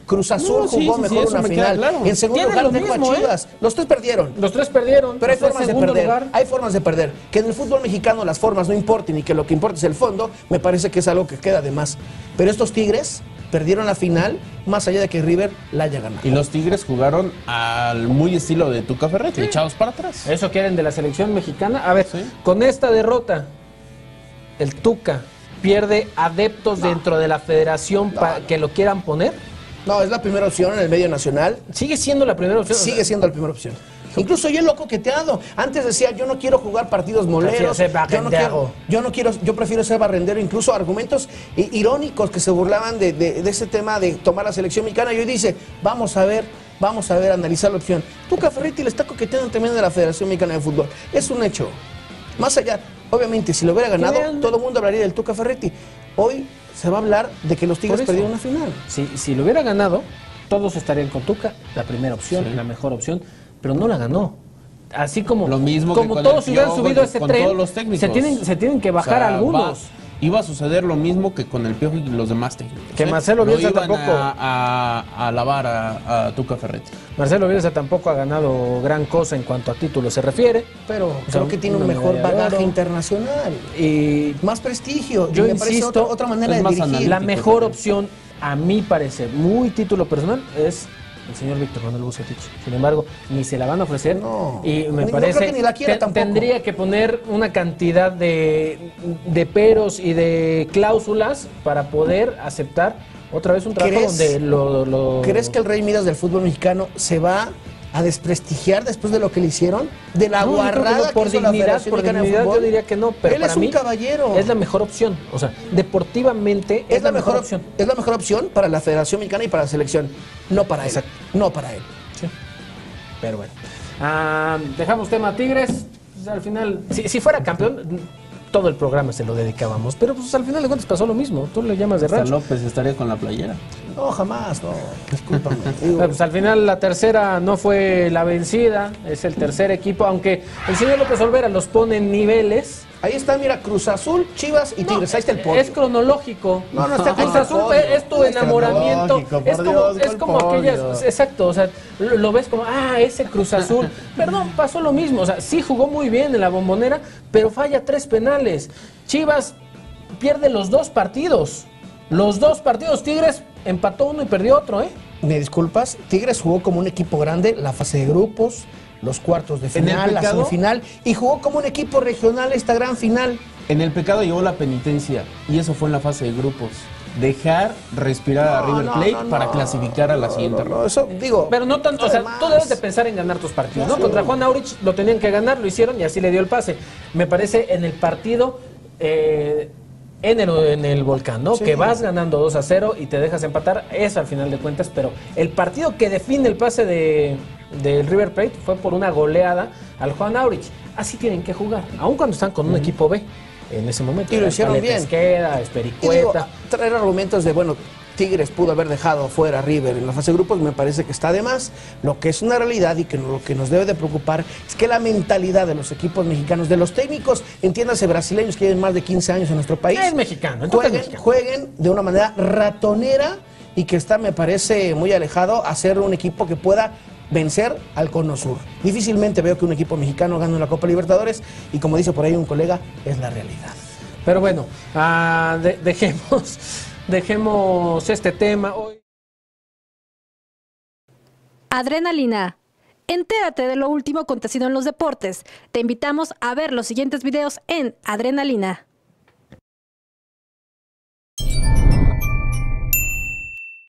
Cruz Azul jugó mejor una final. Claro. En segundo lugar dejó a Chivas. Los tres perdieron. Los tres perdieron. Pero hay formas de perder. Hay formas de perder. Que en el fútbol mexicano las formas no importen y que lo que importa es el fondo, me parece que es algo que queda de más. Pero estos Tigres perdieron la final, más allá de que River la haya ganado. Y los Tigres jugaron al muy estilo de Tuca Ferretti, echados para atrás. Eso quieren de la selección mexicana. A ver, con esta derrota, el Tuca pierde adeptos dentro de la federación para que lo quieran poner. No, es la primera opción en el medio nacional. Sigue siendo la primera opción. Sigue siendo la primera opción. Incluso yo lo coqueteado. Antes decía, yo no quiero jugar partidos moleros. Yo prefiero ser barrendero. Incluso argumentos irónicos que se burlaban de ese tema de tomar la selección mexicana. Y hoy dice, vamos a ver, analizar la opción. Tuca Ferretti le está coqueteando también de la Federación Mexicana de Fútbol. Es un hecho. Más allá, obviamente, si lo hubiera ganado, todo el mundo hablaría del Tuca Ferretti. Hoy se va a hablar de que los Tigres perdieron una final. Si lo hubiera ganado, todos estarían con Tuca, la primera opción, la mejor opción, pero no la ganó. Así como, lo mismo como que todos hubieran subido a ese tren, todos los técnicos. se tienen que bajar algunos. Iba a suceder lo mismo que con el Piojo y los demás técnicos. Que Marcelo Bielsa tampoco a alabar a Tuca Ferretti. Marcelo Bielsa tampoco ha ganado gran cosa en cuanto a títulos se refiere, pero creo que tiene un mejor bagaje internacional y más prestigio. Yo insisto, otra manera de dirigir. La mejor opción, a mi parecer, muy título personal, es el señor Víctor Manuel Bucetich. Sin embargo, ni se la van a ofrecer. Y me parece que ni la quiera tampoco. Tendría que poner una cantidad de peros y de cláusulas para poder aceptar otra vez un trabajo donde ¿Crees que el Rey Midas del fútbol mexicano se va a desprestigiar después de lo que le hicieron? De la guarrada por dignidad, yo diría que no, pero él para es un mí caballero. Es la mejor opción. O sea, deportivamente es la mejor opción. Es la mejor opción para la Federación Mexicana y para la selección, no para él. No para él. Sí. Pero bueno. Dejamos tema Tigres. Pues, al final, si fuera campeón, todo el programa se lo dedicábamos. Pero pues al final de cuentas pasó lo mismo. Tú le llamas de rancho. López estaría con la playera. No, jamás, no. Discúlpame. Pues al final la tercera no fue la vencida. Es el tercer equipo. Aunque el señor López Olvera los pone en niveles. Ahí está, mira, Cruz Azul, Chivas y Tigres. Ahí está el podio. Es cronológico. No está Cruz Azul es tu enamoramiento. Es como aquellas. Exacto, o sea, lo ves como, ese Cruz Azul. Perdón, pasó lo mismo. O sea, sí jugó muy bien en la Bombonera, pero falla 3 penales. Chivas pierde los 2 partidos. Los 2 partidos. Tigres empató uno y perdió otro, ¿eh? Me disculpas, Tigres jugó como un equipo grande la fase de grupos, los cuartos de final, la semifinal, y jugó como un equipo regional esta gran final. En el pecado llegó la penitencia, y eso fue en la fase de grupos. Dejar respirar a River Plate para clasificar a la siguiente ronda. Eso digo. Pero no tanto, o sea, tú debes de pensar en ganar tus partidos, ¿no? Contra Juan Aurich lo tenían que ganar, lo hicieron y así le dio el pase. Me parece en el partido en el Volcán, ¿no? Sí. Que vas ganando 2-0 y te dejas empatar, eso al final de cuentas, pero el partido que define el pase del River Plate fue por una goleada al Juan Aurich. Así tienen que jugar, aun cuando están con un equipo B en ese momento. Y lo hicieron bien. Pesquera, Espericueta. Traer argumentos de, bueno, Tigres pudo haber dejado fuera a River en la fase de grupos, me parece que está de más. Lo que es una realidad y que lo que nos debe de preocupar es que la mentalidad de los equipos mexicanos, de los técnicos, entiéndase brasileños que llevan más de 15 años en nuestro país, es mexicano, jueguen de una manera ratonera y que está, me parece, muy alejado a ser un equipo que pueda vencer al Cono Sur. Difícilmente veo que un equipo mexicano gane la Copa Libertadores y, como dice por ahí un colega, es la realidad. Pero bueno, dejemos este tema hoy. Adrenalina. Entérate de lo último acontecido en los deportes. Te invitamos a ver los siguientes videos en Adrenalina.